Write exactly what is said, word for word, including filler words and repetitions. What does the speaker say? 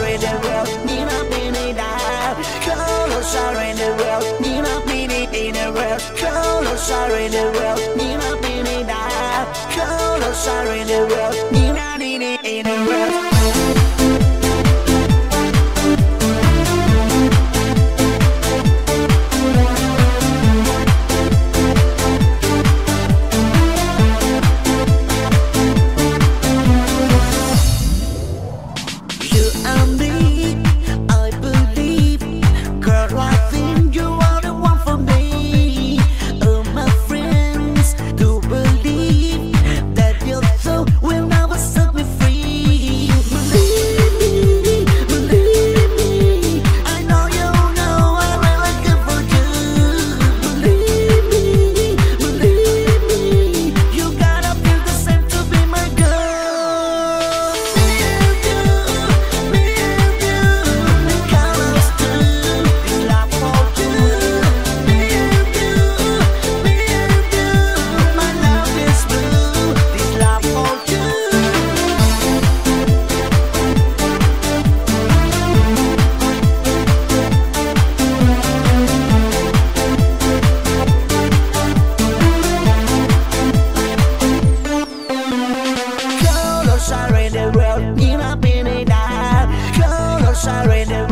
surrender well, ni ma pini da. Colo surrender well, ni ma pini in a well. Colo surrender well, ni ma pini da. Colo surrender well, ni ma pini in a well. Surrender well, ni ma pini da. Colo surrender